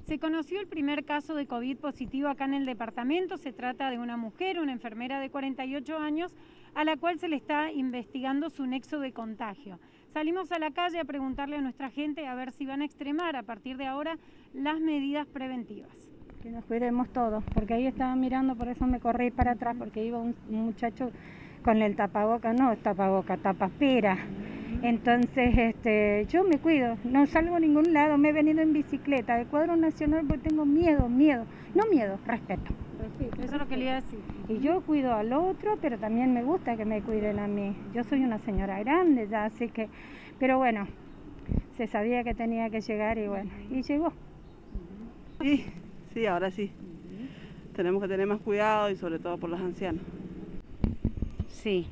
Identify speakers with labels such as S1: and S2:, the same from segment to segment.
S1: Se conoció el primer caso de COVID positivo acá en el departamento. Se trata de una mujer, una enfermera de 48 años, a la cual se le está investigando su nexo de contagio. Salimos a la calle a preguntarle a nuestra gente a ver si van a extremar a partir de ahora las medidas preventivas.
S2: Que nos cuidemos todos, porque ahí estaba mirando, por eso me corrí para atrás, porque iba un muchacho con el tapaboca, no tapaboca, tapaspera. Entonces yo me cuido, no salgo a ningún lado, me he venido en bicicleta de Cuadro Nacional porque tengo miedo, respeto.
S1: Eso es lo que le iba a decir.
S2: Y yo cuido al otro, pero también me gusta que me cuiden a mí. Yo soy una señora grande ya, así que, pero bueno, se sabía que tenía que llegar y bueno, y llegó.
S3: Sí, ahora sí. Tenemos que tener más cuidado y sobre todo por los ancianos.
S4: Sí.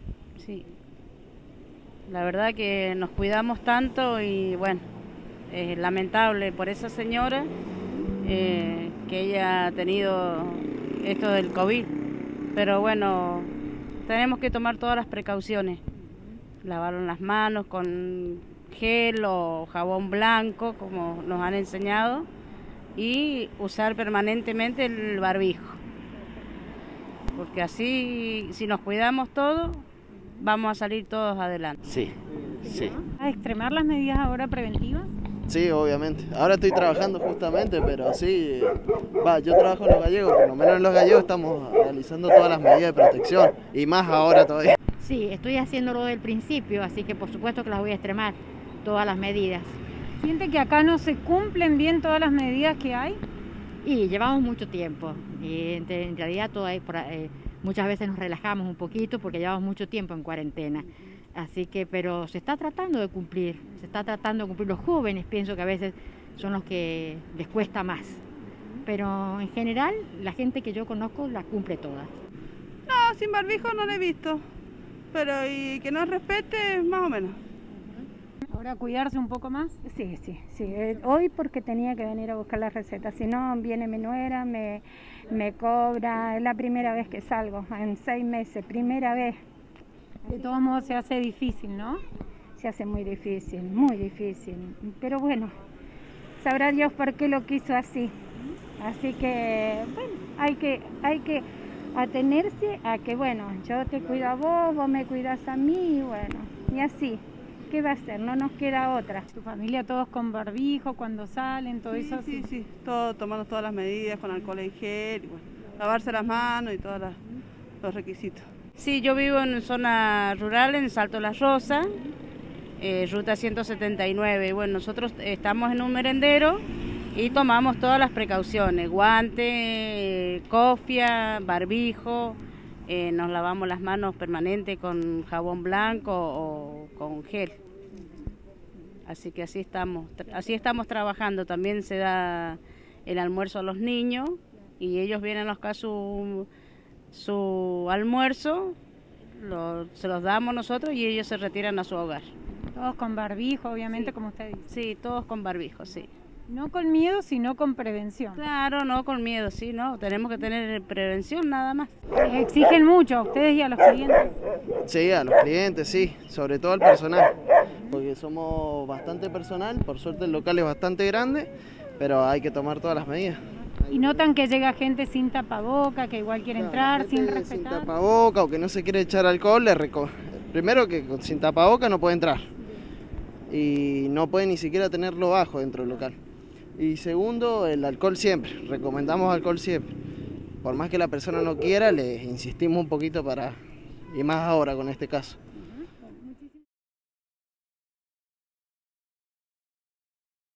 S4: La verdad que nos cuidamos tanto y bueno, es lamentable por esa señora que ella ha tenido esto del COVID, pero bueno, tenemos que tomar todas las precauciones, lavar las manos con gel o jabón blanco como nos han enseñado y usar permanentemente el barbijo, porque así si nos cuidamos todos vamos a salir todos adelante.
S5: Sí.
S1: ¿A extremar las medidas ahora preventivas?
S5: Sí, obviamente. Ahora estoy trabajando justamente, pero sí, yo trabajo en Los Gallegos, por lo menos en Los Gallegos estamos realizando todas las medidas de protección, y más ahora todavía.
S6: Sí, estoy haciéndolo del principio, así que por supuesto que las voy a extremar, todas las medidas.
S1: ¿Siente que acá no se cumplen bien todas las medidas que hay?
S6: Y llevamos mucho tiempo, y en realidad muchas veces nos relajamos un poquito porque llevamos mucho tiempo en cuarentena. Así que, pero se está tratando de cumplir, los jóvenes pienso que a veces son los que les cuesta más. Pero en general la gente que yo conozco las cumple todas.
S3: No, sin barbijo no lo he visto, pero y que no respete más o menos.
S1: ¿Ahora cuidarse un poco más?
S2: Sí. Hoy porque tenía que venir a buscar la receta, si no viene mi nuera, me cobra, es la primera vez que salgo, en 6 meses, primera vez.
S1: De todos modos se hace difícil, ¿no?
S2: Se hace muy difícil, pero bueno, sabrá Dios por qué lo quiso así. Así que, bueno, hay que atenerse a que, bueno, yo te cuido a vos, vos me cuidas a mí, bueno, y así. ¿Qué va a hacer? No nos queda otra.
S1: ¿Tu familia todos con barbijo cuando salen, todo eso?
S3: Sí, tomando todas las medidas con alcohol en gel, y bueno, lavarse las manos y todos los requisitos.
S4: Sí, yo vivo en zona rural, en Salto Las Rosas, ruta 179. Bueno, nosotros estamos en un merendero y tomamos todas las precauciones, guante, cofia, barbijo, nos lavamos las manos permanente con jabón blanco o con gel. Así que así estamos trabajando. También se da el almuerzo a los niños y ellos vienen a buscar su almuerzo, se los damos nosotros y ellos se retiran a su hogar.
S1: Todos con barbijo, obviamente,
S4: sí.
S1: Como usted dice.
S4: Sí, todos con barbijo, sí.
S1: No con miedo, sino con prevención.
S4: Claro, no con miedo, sí, no, tenemos que tener prevención nada más.
S1: ¿Exigen mucho a ustedes y a los clientes?
S5: Sí, a los clientes, sí, sobre todo al personal, porque somos bastante personal, por suerte el local es bastante grande, pero hay que tomar todas las medidas.
S1: ¿Y notan que llega gente sin tapaboca, que igual quiere entrar, sin respetar?
S5: Sin tapaboca o que no se quiere echar alcohol, primero que sin tapaboca no puede entrar y no puede ni siquiera tenerlo bajo dentro del local. Y segundo, el alcohol siempre, recomendamos alcohol siempre. Por más que la persona no quiera, le insistimos un poquito y más ahora con este caso.